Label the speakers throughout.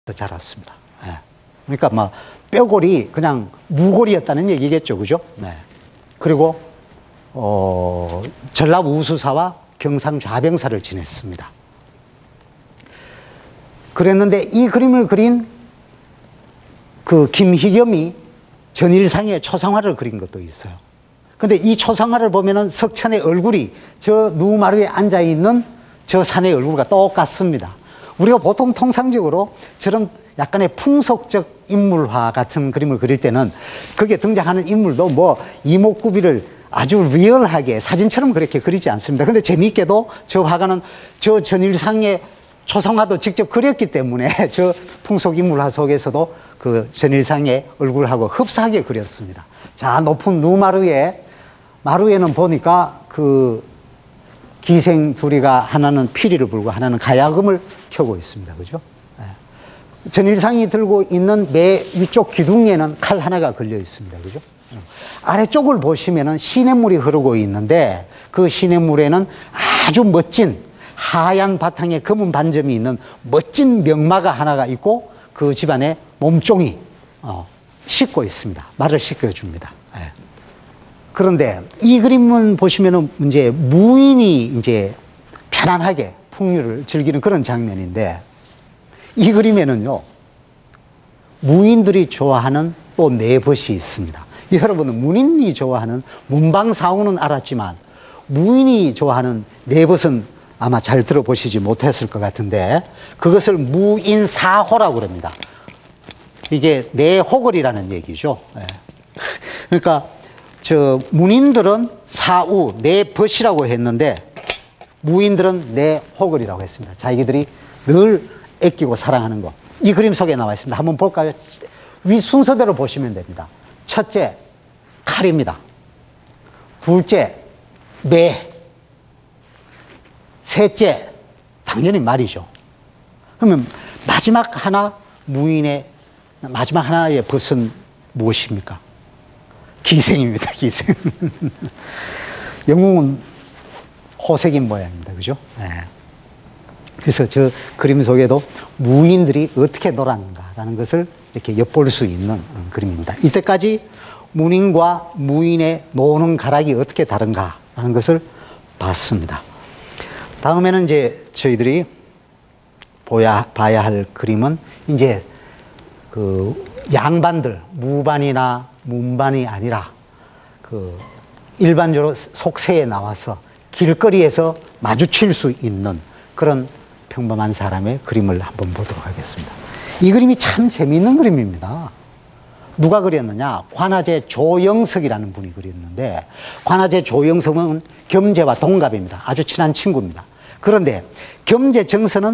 Speaker 1: 자랐습니다. 예. 그러니까 막 뼈골이 그냥 무골이었다는 얘기겠죠, 그죠? 네. 그리고 전라 우수사와 경상 좌병사를 지냈습니다. 그랬는데 이 그림을 그린 그 김희겸이 전일상의 초상화를 그린 것도 있어요. 근데 이 초상화를 보면은 석천의 얼굴이 저 누마루에 앉아있는 저 산의 얼굴과 똑같습니다. 우리가 보통 통상적으로 저런 약간의 풍속적 인물화 같은 그림을 그릴 때는 거기에 등장하는 인물도 뭐 이목구비를 아주 리얼하게 사진처럼 그렇게 그리지 않습니다. 근데 재미있게도 저 화가는 저 전일상의 초상화도 직접 그렸기 때문에 저 풍속인물화 속에서도 그 전일상의 얼굴하고 흡사하게 그렸습니다. 자, 높은 마루에는 보니까 그 기생 둘이가 하나는 피리를 불고 하나는 가야금을 켜고 있습니다. 그죠? 전일상이 들고 있는 매 위쪽 기둥에는 칼 하나가 걸려 있습니다. 그죠? 아래쪽을 보시면은 시냇물이 흐르고 있는데 그 시냇물에는 아주 멋진 하얀 바탕에 검은 반점이 있는 멋진 명마가 하나가 있고 그 집안에 몸종이 씻고 있습니다. 말을 씻겨줍니다. 그런데 이 그림을 보시면은 이제 무인이 이제 편안하게 풍류를 즐기는 그런 장면인데 이 그림에는요, 무인들이 좋아하는 또 내벗이 있습니다. 여러분은 문인이 좋아하는 문방사우는 알았지만 무인이 좋아하는 내벗은 아마 잘 들어보시지 못했을 것 같은데 그것을 무인사호라고 그럽니다. 이게 내호걸이라는 얘기죠. 그러니까 저 문인들은 사우, 내벗이라고 했는데 무인들은 내호걸이라고 했습니다. 자기들이 늘 아끼고 사랑하는 거. 이 그림 속에 나와 있습니다. 한번 볼까요? 위 순서대로 보시면 됩니다. 첫째, 칼입니다. 둘째, 매. 셋째, 당연히 말이죠. 그러면 마지막 하나의 벗은 무엇입니까? 기생입니다, 기생. 영웅은 호색인 모양입니다. 그죠? 네. 그래서 저 그림 속에도 무인들이 어떻게 놀았는가라는 것을 이렇게 엿볼 수 있는 그림입니다. 이때까지 문인과 무인의 노는 가락이 어떻게 다른가라는 것을 봤습니다. 다음에는 이제 저희들이 봐야 할 그림은 이제 그 양반들, 무반이나 문반이 아니라 그 일반적으로 속세에 나와서 길거리에서 마주칠 수 있는 그런 평범한 사람의 그림을 한번 보도록 하겠습니다. 이 그림이 참 재미있는 그림입니다. 누가 그렸느냐? 관아제 조영석이라는 분이 그렸는데 관아제 조영석은 겸제와 동갑입니다. 아주 친한 친구입니다. 그런데 겸제 정서는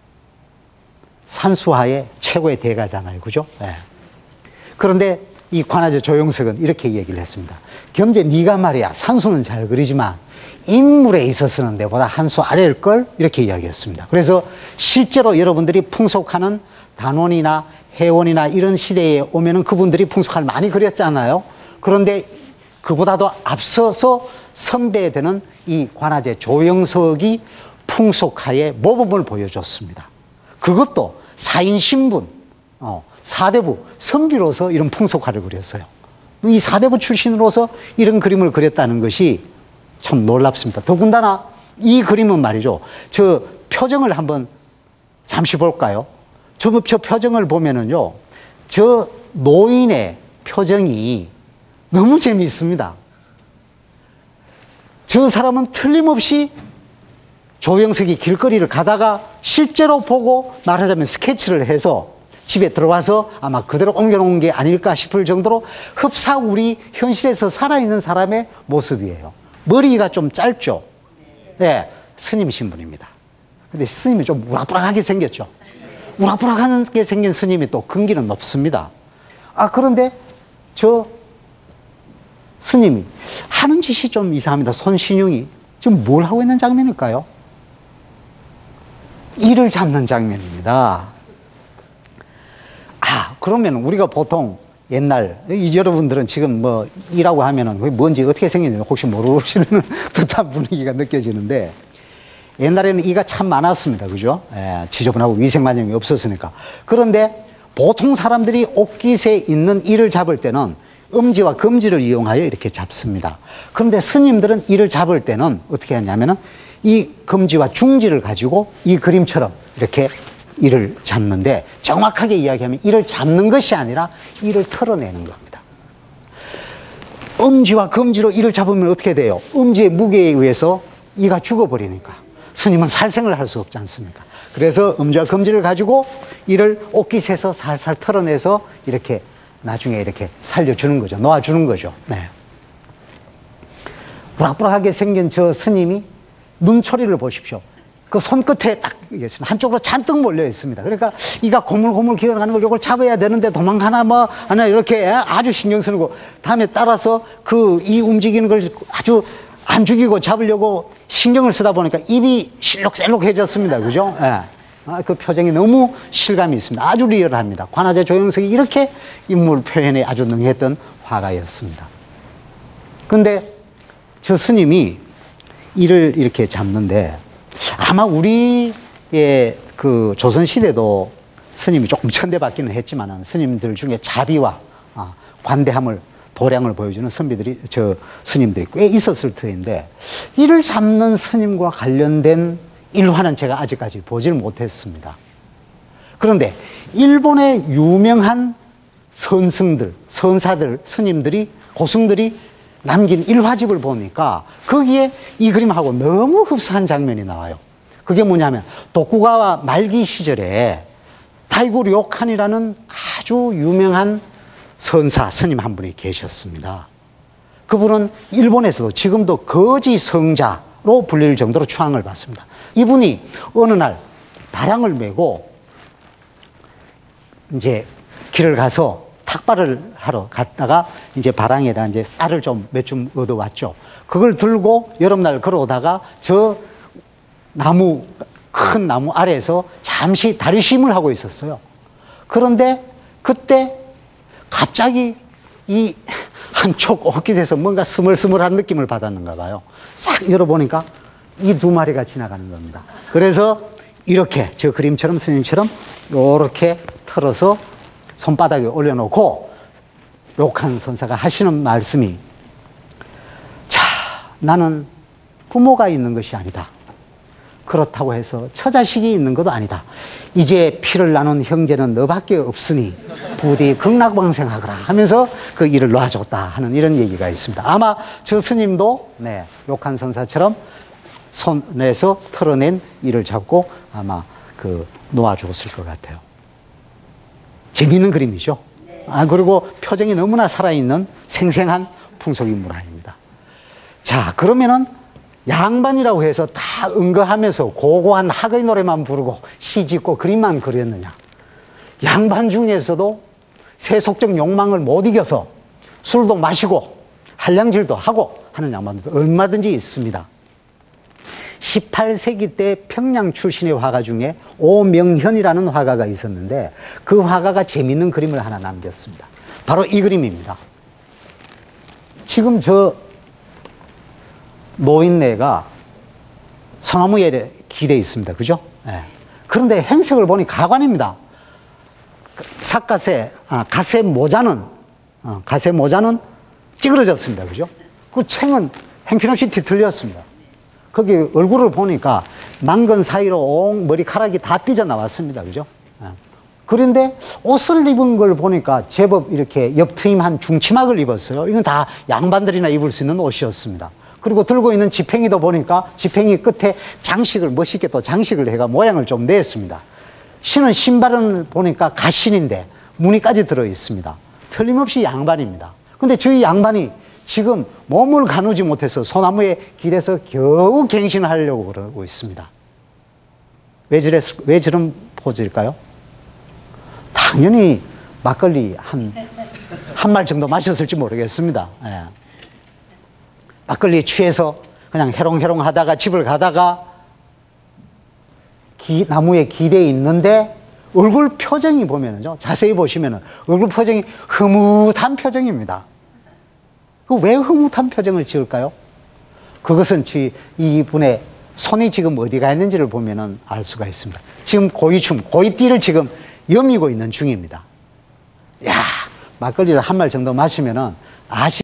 Speaker 1: 산수하의 최고의 대가잖아요. 그죠? 네. 그런데 이 관아제 조영석은 이렇게 얘기를 했습니다. 겸제 네가 말이야 산수는 잘 그리지만 인물에 있어서는 내보다 한 수 아래일걸? 이렇게 이야기했습니다. 그래서 실제로 여러분들이 풍속하는 단원이나 해원이나 이런 시대에 오면은 그분들이 풍속화를 많이 그렸잖아요. 그런데 그보다도 앞서서 선배되는 이 관아제 조영석이 풍속화의 모범을 보여줬습니다. 그것도 4인 신분, 4대부 선비로서 이런 풍속화를 그렸어요. 이 4대부 출신으로서 이런 그림을 그렸다는 것이 참 놀랍습니다. 더군다나 이 그림은 말이죠. 저 표정을 한번 잠시 볼까요? 저 표정을 보면은요, 저 노인의 표정이 너무 재미있습니다. 저 사람은 틀림없이 조영석이 길거리를 가다가 실제로 보고 말하자면 스케치를 해서 집에 들어와서 아마 그대로 옮겨놓은 게 아닐까 싶을 정도로 흡사 우리 현실에서 살아있는 사람의 모습이에요. 머리가 좀 짧죠? 네, 스님 신분입니다. 근데 스님이 좀 우락부락하게 생겼죠? 우락부락하게 생긴 스님이 또 근기는 높습니다. 그런데 저 스님이 하는 짓이 좀 이상합니다. 손신용이 지금 뭘 하고 있는 장면일까요? 이를 잡는 장면입니다. 그러면 우리가 보통 옛날, 여러분들은 지금 뭐 이라고 하면은 그게 뭔지 어떻게 생겼는지 혹시 모르시는 듯한 분위기가 느껴지는데 옛날에는 이가 참 많았습니다. 그죠? 예, 지저분하고 위생관념이 없었으니까. 그런데 보통 사람들이 옷깃에 있는 이를 잡을 때는 엄지와 검지를 이용하여 이렇게 잡습니다. 그런데 스님들은 이를 잡을 때는 어떻게 하냐면은 이 검지와 중지를 가지고 이 그림처럼 이렇게 이를 잡는데, 정확하게 이야기하면 이를 잡는 것이 아니라 이를 털어내는 겁니다. 엄지와 검지로 이를 잡으면 어떻게 돼요? 엄지의 무게에 의해서 이가 죽어버리니까 스님은 살생을 할 수 없지 않습니까? 그래서 엄지와 검지를 가지고 이를 옷깃에서 살살 털어내서 이렇게 나중에 이렇게 살려주는 거죠. 놓아주는 거죠. 네. 부락부락하게 생긴 저 스님이 눈초리를 보십시오. 그 손끝에 딱 한쪽으로 잔뜩 몰려 있습니다. 그러니까 이가 고물고물 기어가는 걸 이걸 잡아야 되는데 도망가나 뭐 하나 이렇게 아주 신경 쓰는 거. 다음에 따라서 그 이 움직이는 걸 아주 안 죽이고 잡으려고 신경을 쓰다 보니까 입이 실룩셀룩해졌습니다. 그죠? 예. 그 표정이 너무 실감이 있습니다. 아주 리얼합니다. 관아제 조영석이 이렇게 인물 표현에 아주 능했던 화가였습니다. 근데 저 스님이 이를 이렇게 잡는데, 아마 우리의 그 조선시대도 스님이 조금 천대받기는 했지만 스님들 중에 자비와 관대함을, 도량을 보여주는 스님들이 꽤 있었을 터인데, 이를 잡는 스님과 관련된 일화는 제가 아직까지 보질 못했습니다. 그런데 일본의 유명한 선사들, 스님들이, 고승들이 남긴 일화집을 보니까 거기에 이 그림하고 너무 흡사한 장면이 나와요. 그게 뭐냐면 도쿠가와 말기 시절에 다이고 료칸이라는 아주 유명한 선사, 스님 한 분이 계셨습니다. 그분은 일본에서도 지금도 거지 성자로 불릴 정도로 추앙을 받습니다. 이분이 어느 날 바랑을 메고 이제 길을 가서 탁발을 하러 갔다가 이제 바랑에다 이제 쌀을 좀 몇 줌 얻어왔죠. 그걸 들고 여름날 걸어오다가 저 큰 나무 아래에서 잠시 다리쉼을 하고 있었어요. 그런데 그때 갑자기 이 한쪽 옷깃에서 뭔가 스멀스멀한 느낌을 받았는가 봐요. 싹 열어보니까 이 두 마리가 지나가는 겁니다. 그래서 이렇게 저 그림처럼 스님처럼 이렇게 털어서 손바닥에 올려놓고 료칸 선사가 하시는 말씀이, 자, 나는 부모가 있는 것이 아니다. 그렇다고 해서 처자식이 있는 것도 아니다. 이제 피를 나눈 형제는 너밖에 없으니 부디 극락방생하거라 하면서 그 일을 놔줬다 하는 이런 얘기가 있습니다. 아마 저 스님도 료칸 선사처럼 손에서 털어낸 이를 잡고 아마 그 놓아줬을 것 같아요. 재미있는 그림이죠. 그리고 표정이 너무나 살아있는 생생한 풍속인물화입니다. 자, 그러면은 양반이라고 해서 다 응거하면서 고고한 학의 노래만 부르고 시 짓고 그림만 그렸느냐? 양반 중에서도 세속적 욕망을 못 이겨서 술도 마시고 한량질도 하고 하는 양반들도 얼마든지 있습니다. 18세기 때 평양 출신의 화가 중에 오명현이라는 화가가 있었는데 그 화가가 재미있는 그림을 하나 남겼습니다. 바로 이 그림입니다. 지금 저 노인네가 소나무에 기대어 있습니다. 그죠? 네. 그런데 행색을 보니 가관입니다. 가세 모자는 찌그러졌습니다. 그죠? 그 챙은 행편없이 뒤틀렸습니다. 거기 얼굴을 보니까 망근 사이로 온 머리카락이 다 삐져나왔습니다. 그죠? 그런데 옷을 입은 걸 보니까 제법 이렇게 옆트임한 중치막을 입었어요. 이건 다 양반들이나 입을 수 있는 옷이었습니다. 그리고 들고 있는 지팽이도 보니까 지팽이 끝에 장식을, 멋있게 또 장식을 해가 모양을 좀 냈습니다. 신은 신발은 보니까 가신인데 무늬까지 들어 있습니다. 틀림없이 양반입니다. 근데 저희 양반이 지금 몸을 가누지 못해서 소나무에 기대서 겨우 갱신하려고 그러고 있습니다. 왜 저런 포즈일까요? 당연히 막걸리 한 말 정도 마셨을지 모르겠습니다. 예. 막걸리에 취해서 그냥 해롱해롱 하다가 집을 가다가 나무에 기대어 있는데 얼굴 표정이 보면은요, 자세히 보시면은 얼굴 표정이 흐뭇한 표정입니다. 왜 흐뭇한 표정을 지을까요? 그것은 이분의 손이 지금 어디 가 있는지를 보면은 알 수가 있습니다. 지금 고이춤, 고이띠를 지금 여미고 있는 중입니다. 야, 막걸리를 한 말 정도 마시면은